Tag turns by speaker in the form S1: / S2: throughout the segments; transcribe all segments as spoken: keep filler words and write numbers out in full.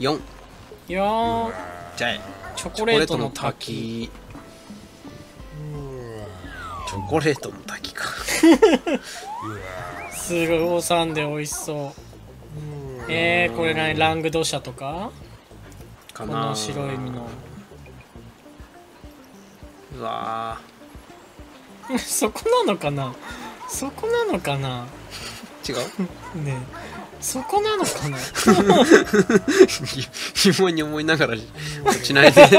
S1: よん。
S2: よん。
S1: じゃあ
S2: チョコレートの滝。
S1: チョコレートの滝か。
S2: すごいおさんで美味しそう。えー、これ何ラングドシャとか
S1: かな。
S2: この白い実の。
S1: うわ
S2: そこなのかな、そこなのかな。
S1: 違う
S2: ねえ、そこなのかな。
S1: 疑問に思いながら落ちないで。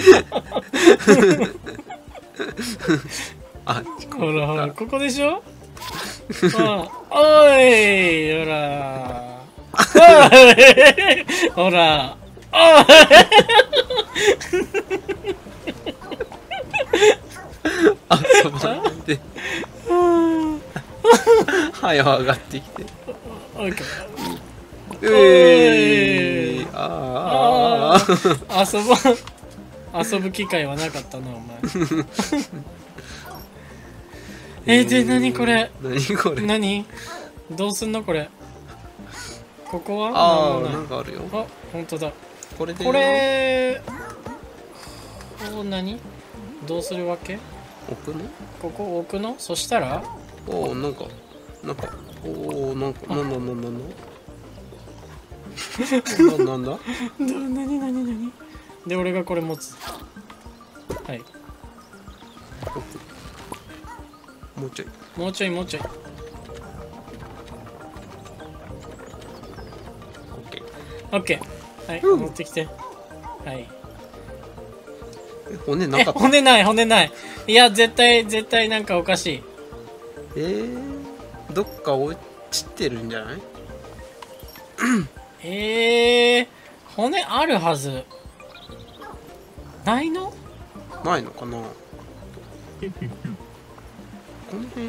S1: あ、
S2: ほらほら、ここでしょ。あ、おい、ほら。おい、ほら。おい。
S1: あ、そばで。はよ上がってきて。
S2: おいか。
S1: うえー、あ
S2: ああ、遊ば、遊ぶ機会はなかったな、お前。えー、で、何これ。
S1: 何これ。
S2: 何どうすんのこれ。ここは
S1: ああ、
S2: な
S1: なんかあるよ。
S2: あ、本当だ。
S1: これで。
S2: これ。お、何どうするわけ。
S1: 置くの。
S2: ここ置くの。そしたら。
S1: おお、なんか。なんか。おお、なんか。なんだなんだなんだ。なんだなんだ。
S2: ど、なになになに。で、俺がこれ持つ。はい。
S1: もうちょい。
S2: もうちょい、もうちょい。オッケー。はい、
S1: うん、
S2: 持ってきて。はい。
S1: 骨なかった。
S2: 骨ない、骨ない。いや、絶対、絶対なんかおかしい。
S1: えー、どっか落ちてるんじゃない？
S2: えー、骨あるはず。ないの？
S1: ないのかな。この辺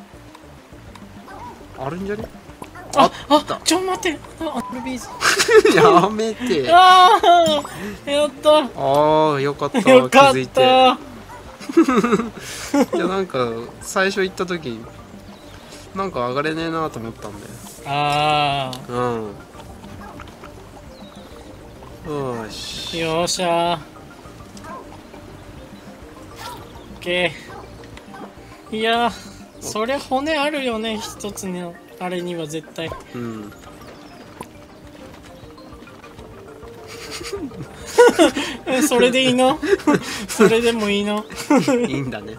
S1: あるんじゃね？あった。
S2: あ、ちょ待って。あ、ルビーズ。
S1: やめて。
S2: ああ、やった。
S1: ああ、よかった。
S2: よかった。
S1: 気づいて。いや、なんか最初行った時になんか上がれねえなと思ったんだよ。
S2: ああ。
S1: うん。よーし。
S2: よっしゃー。オッケー。いやー、そりゃ骨あるよね、一つのあれには絶対。
S1: うん。
S2: それでいいの？それでもいいの？
S1: いいんだね。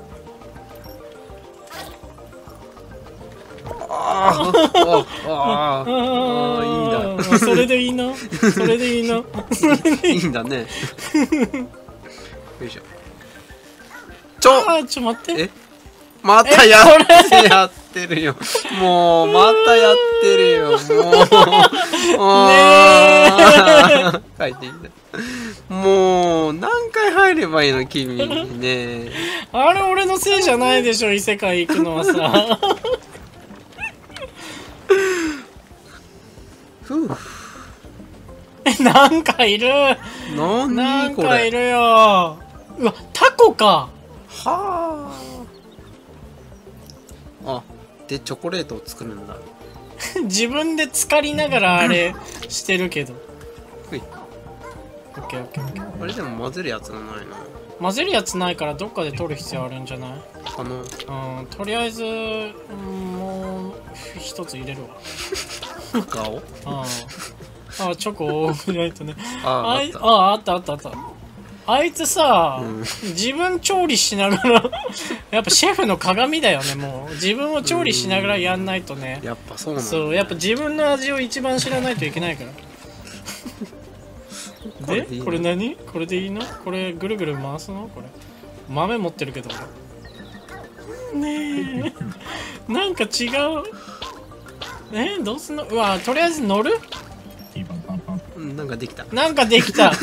S1: あーああああ、いいんだ。
S2: それでいいの？それでいいの？
S1: いいんだね。よいしょ。ちょ
S2: あー、ちょ待って。
S1: え、またやってやってるよ。もうまたやってるよ。もう。ねえ。書いていいんだ。もう何回入ればいいの君ね。
S2: あれ俺のせいじゃないでしょ、異世界行くのはさ。
S1: ふう。
S2: なんかいる。
S1: 何
S2: なん
S1: これ。
S2: かいるよ。うわ、タコか。
S1: はあ。あ、でチョコレートを作るんだ。
S2: 自分で浸かりながらあれしてるけど。
S1: ふい。
S2: オッケーオッケーオッケー。
S1: あれでも混ぜるやつがないな。
S2: 混ぜるやつないからどっかで取る必要あるんじゃない？
S1: あの、
S2: うん、とりあえず、うん、もう一つ入れるわ。
S1: 顔？
S2: ああ、あ、チョコを入れないとね。
S1: あ
S2: あい、あ、あったあったあった。あいつさ、
S1: うん、
S2: 自分調理しながらやっぱシェフの鏡だよね。もう自分を調理しながらやんないとね。
S1: やっぱそうなんだ。
S2: そう、やっぱ自分の味を一番知らないといけないから。で、これ何？これでいいの？これぐるぐる回すの？これ豆持ってるけど俺。ねえ、なんか違う。えー、どうすんの？うわ、とりあえず乗る？
S1: うん、なんかできた。
S2: なんかできた。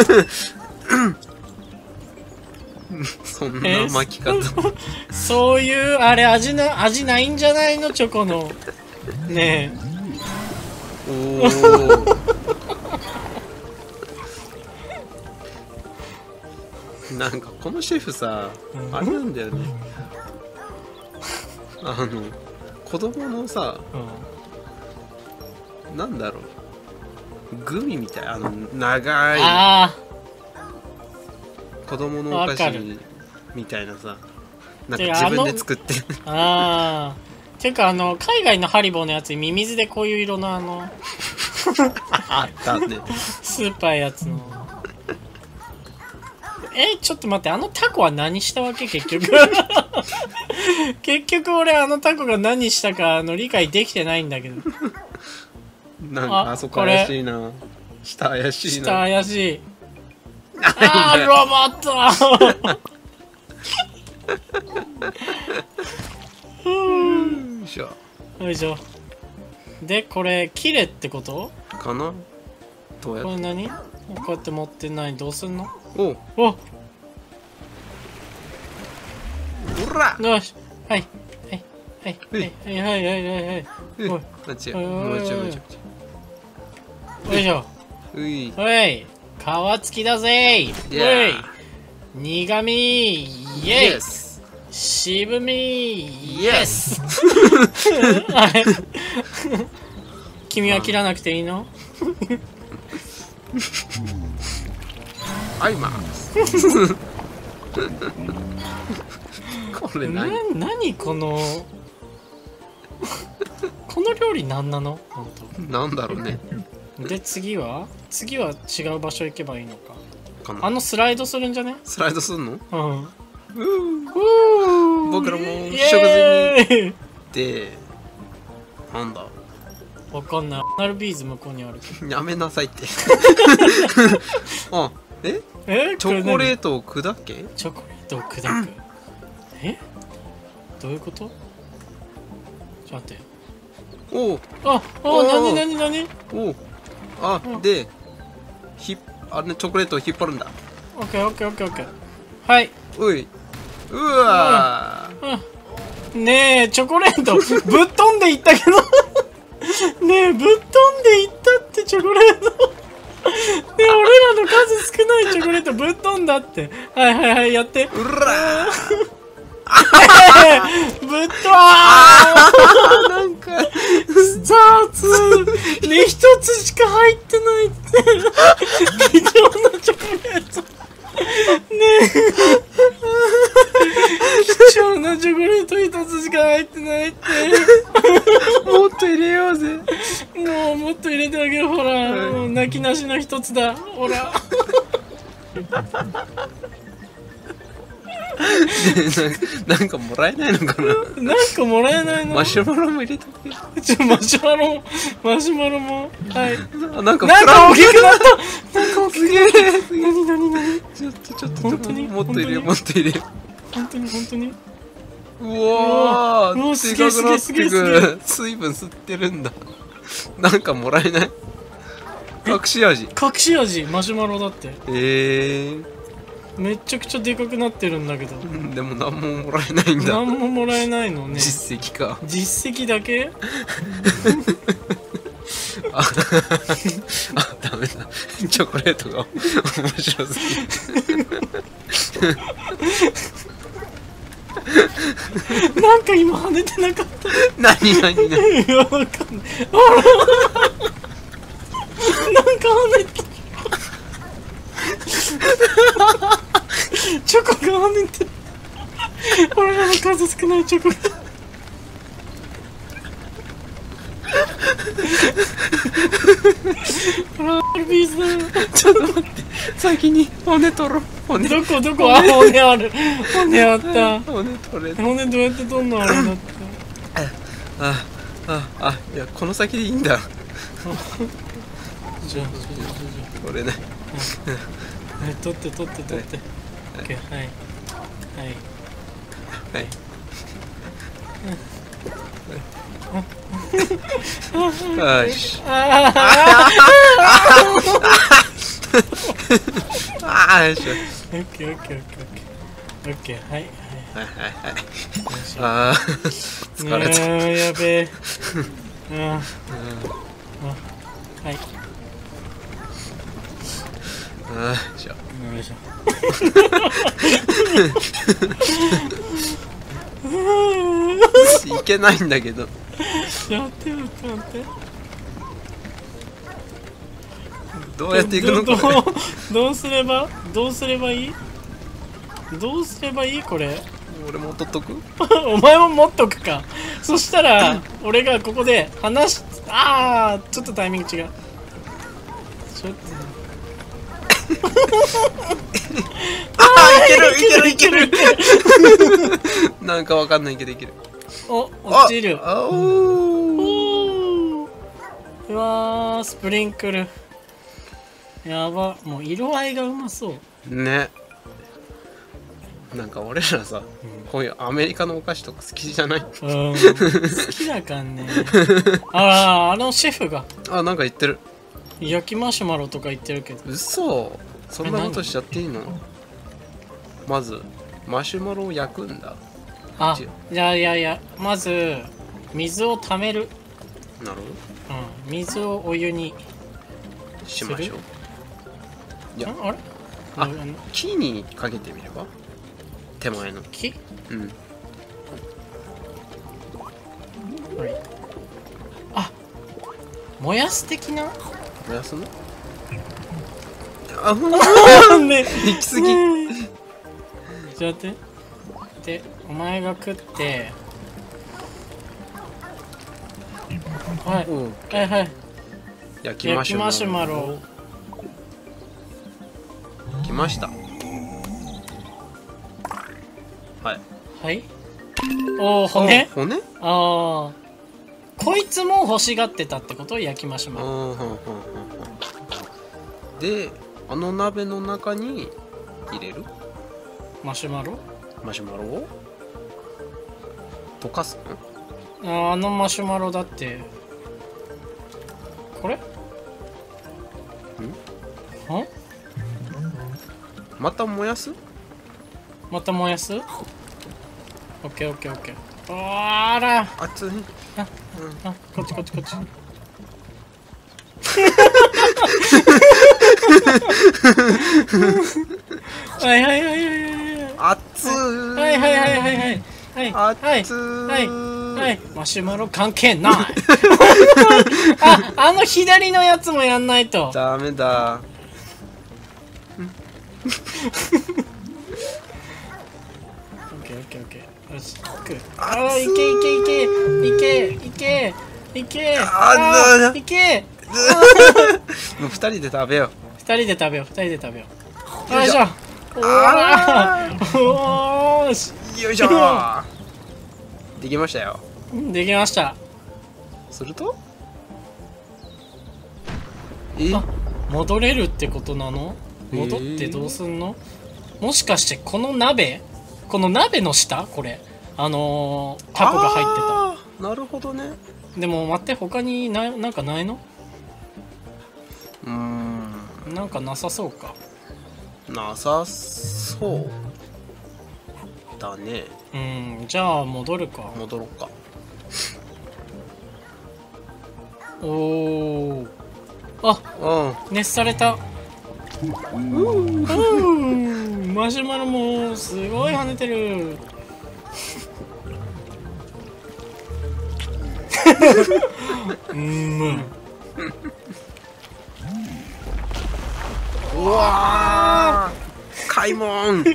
S1: そんな巻き方。
S2: そういうあれ味な味ないんじゃないのチョコの。ねえ。お
S1: お。なんかこのシェフさ、うん、あれなんだよね。あの子供のさ、うん、なんだろう。 グミみたい、あの長い
S2: あ
S1: 子供のお菓子
S2: わかる
S1: みたいなさ、なんか
S2: てか
S1: 自分で作って
S2: あああていうかあの海外のハリボーのやつミミズでこういう色のあの
S1: あったね。
S2: スーパーやつのえちょっと待って、あのタコは何したわけ結局結局俺あのタコが何したかあの理解できてないんだけど。
S1: なんかあそこ怪しいな、下怪しい
S2: 下
S1: な。
S2: 怪しい。あーロボット
S1: よいしょ
S2: よいしょ。でこれキレってこと
S1: かな。どうやって
S2: これ何こうやって持ってないどうすんの。
S1: おう
S2: お
S1: おら
S2: よしはいはいはいはいはいはいはいはい
S1: う
S2: おい
S1: あ違う
S2: おいおい
S1: もうちょいもうちょい
S2: よいしょ
S1: うい
S2: おい皮付きだぜおい
S1: Yeah
S2: 苦味イエス渋みイエスあれ君は切らなくていいの。
S1: 合いますこれ
S2: な
S1: 何
S2: 何このこの料理何なの本
S1: なんだろうね。
S2: 当で次は次は違う場所行けばいいのか。
S1: かな。
S2: あのスライドするんじゃね。
S1: スライドすんの。
S2: うん
S1: うー
S2: うー
S1: 僕らも
S2: イ
S1: 食
S2: エーイ
S1: でなんだ
S2: わかんない。ナルビーズ向こうにあるけど。
S1: やめなさいってあえ
S2: え
S1: チョコレ
S2: ー
S1: ートを砕け。
S2: チョコレートを砕く。えどういうことちょっと待って。
S1: おう
S2: あ
S1: おー
S2: あなになになに
S1: おうあでひあれチョコレートを引っ張るんだ。
S2: オッケーオッケーオッケーオッケー。はい
S1: おいうわ
S2: うんねえチョコレートぶっ飛んでいったけどねえぶっ飛んでいったってチョコレートねえ俺らの数少ないチョコレートぶっ飛んだって。はいはいはいやって
S1: ーうら
S2: ぶっ飛あ
S1: ーなんか
S2: 雑ね一つしか入ってないって貴重なチョコレートねえ貴重なチョコレート一つしか入ってないって
S1: もっと入れようぜ。
S2: もうもっと入れてあげる。ほら、もう泣きなしの一つだほら
S1: なんかなんかもらえないのかな。
S2: なんかもらえないの。
S1: マシュマロも入れとけ。
S2: ちょマシュマロもマシュマロもはい
S1: あなんか
S2: なんか大きくなったなんか大きく
S1: すげえすげえ
S2: なになになに
S1: ちょっとちょっとちょっと
S2: 本当に
S1: もっと入れようも
S2: 本
S1: っと入れよ
S2: 本当に本当に
S1: う。うわ
S2: うわ
S1: ー
S2: すげえ
S1: でかくなって
S2: すげえすげえ
S1: く。水分吸ってるんだ。なんかもらえない。隠し味。
S2: 隠し味マシュマロだって
S1: えー
S2: めっちゃくちゃでかくなってるんだけど
S1: うんでも何ももらえないんだ。
S2: 何ももらえないのね。
S1: 実績か。
S2: 実績だけ
S1: ああダメだ。チョコレートが面白すぎる。
S2: なんか今跳ねてなかった
S1: 何何何。
S2: いやわかんないあらなんか跳ねたチョコが跳ねてる俺らの数少ないチョコがほらアルビーズだよ。
S1: ちょっと待って。先に骨取ろう。骨。
S2: どこどこあ骨ある骨あった
S1: 骨取れ。
S2: 骨どうやって取んのあれだって
S1: あああいやこの先でいいんだ。
S2: じゃあじゃあじゃあじゃ
S1: 取れない。
S2: あはい取って取って取ってオッケーはいはい
S1: はい。よし。
S2: あ
S1: ああよし。
S2: ーオッケーオッケーオッケーオッケーオッケーはいはい
S1: はいはいはい。
S2: よし
S1: ああ疲れた。
S2: あーやべえあーあはい
S1: ああじゃ
S2: よいしょ
S1: あいけないんだけど。
S2: やってやってやって
S1: どうやっていくの
S2: ど
S1: これ。
S2: どうどうすればどうすればいいどうすればいいこれ。
S1: 俺も取っとく。
S2: お前も持っとくか。そしたら俺がここで話しあーちょっとタイミング違う。ちょっと
S1: ああ、いけるいけるいける。なんかわかんないけどいける。
S2: お落ちる。
S1: あおー。
S2: おーうわースプリンクルやば。もう色合いがうまそう
S1: ね。なんか俺らさ、
S2: うん
S1: こういうアメリカのお菓子とか好きじゃない？
S2: うん好きだかんね。あらあのシェフが
S1: あ、なんか言ってる。
S2: 焼きマシュマロとか言ってるけど。
S1: 嘘。そんなことしちゃっていいの？まずマシュマロを焼くんだ。
S2: あいやいやいやまず水をためる。
S1: なるほ
S2: うん水をお湯に
S1: ど。しましょう。いや、
S2: ああれ
S1: あ
S2: あの
S1: 木にかけてみれば？手前の。
S2: 木
S1: うん。
S2: はいあ燃やす的な
S1: 燃やすの？あ、ほん
S2: ね
S1: 行き過ぎ。
S2: ちょっと待ってでお前が食ってはい
S1: うん。
S2: はいはい
S1: 焼きマシュマロ。
S2: 焼きマシュマロ
S1: 来ました。はい。
S2: はいおお骨
S1: あ骨？
S2: ああこいつも欲しがってたってこと焼きマシュマロ。
S1: あーはんはんはんはん。で、あの鍋の中に入れる
S2: マシュマロ
S1: マシュマロを溶かすの？
S2: あーあのマシュマロだってこれんん
S1: また燃やす？
S2: また燃やす？オッケーオッケーオッケー。あら
S1: 熱い。
S2: ああこっちこっちこっちはいはいはいはいはい
S1: 熱い。
S2: はいはいはいはいはいはいはい
S1: 熱い。
S2: はいはいマシュマロ関係ないああの左のやつもやんないと。
S1: ダメだ。
S2: オッケーオッケーオッケーよし食う。ああいけいけいけいけいけいけ
S1: あ
S2: あいけ
S1: もう二人で食べよう。
S2: 二人で食べよう二人で食べよう。よいしょお
S1: あ
S2: ーおーし
S1: よいしょー。できましたよ。
S2: できました。
S1: するとえ
S2: あ戻れるってことなの？戻ってどうすんの？もしかしてこの鍋この鍋の下これあのー、タコが入って
S1: あーなるほどね。
S2: た。でも待って他にななんかないの？
S1: うーん
S2: なんかなさそうか。
S1: なさそうだね。
S2: うんじゃあ戻るか。
S1: 戻ろうか。
S2: おおあ
S1: うん
S2: 熱された。うんマシュマロもすごい跳ねてる。うん
S1: うわー開門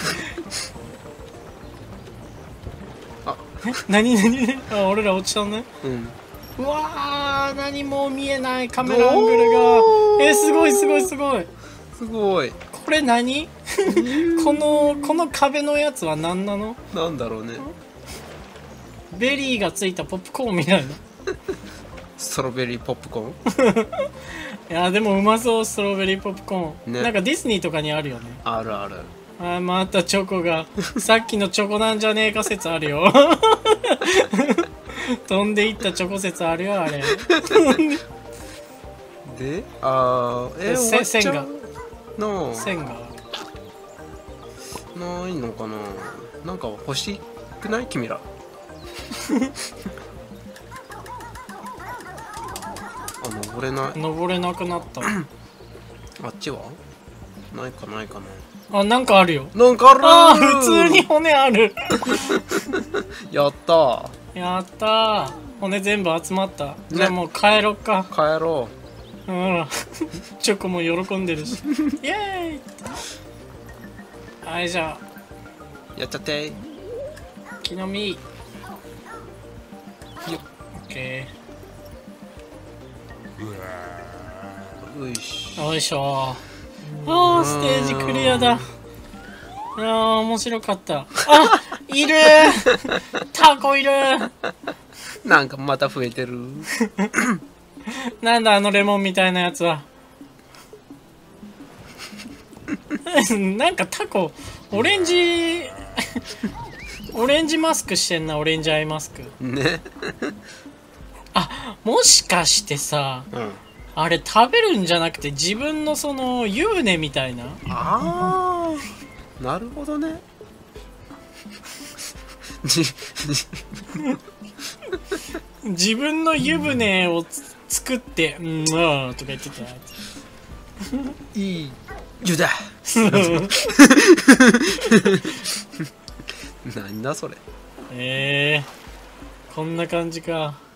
S2: 何何何あ俺ら落ちたね。
S1: うん
S2: うわー何も見えないカメラアングルがえすごいすごいすごい。
S1: すごい。
S2: これ何このこの壁のやつは何なの？
S1: なんだろうね。
S2: ベリーがついたポップコーンみたいな。
S1: ストロベリーポップコーン
S2: いやでもうまそうストロベリーポップコーン、
S1: ね
S2: なんかディズニーとかにあるよね。
S1: あるある。
S2: あーまたチョコがさっきのチョコなんじゃねえか説あるよ飛んでいったチョコ説あるよあれ
S1: であーえー、
S2: せ
S1: 終わっちゃ
S2: 線が
S1: うなあ
S2: 線が
S1: ないのかな。なんか欲しくない君らあ登れない。
S2: 登れなくなった
S1: あっちはないかないかな。
S2: あなんかあるよ。
S1: なんかある
S2: あー普通に骨ある
S1: やったー。
S2: やったー骨全部集まった。じゃあもう帰ろっか。
S1: 帰ろ
S2: らチョコも喜んでるしイエーイ。はいじゃあ
S1: やっちゃって
S2: 木の実
S1: よ
S2: オッケ
S1: ういし
S2: ー。よいしょ。あーステージクリアだ。あー面白かった。あいるタコいる。
S1: なんかまた増えてる
S2: なんだあのレモンみたいなやつは。なんかタコオレンジオレンジマスクしてんな。オレンジアイマスク
S1: ね。
S2: あもしかしてさ
S1: うん
S2: あれ食べるんじゃなくて自分のその湯船みたいな。
S1: ああなるほどねじ
S2: 自分の湯船をつ作って「うんあー」とか言ってた。
S1: いい湯だなんだそれ
S2: えー、こんな感じか。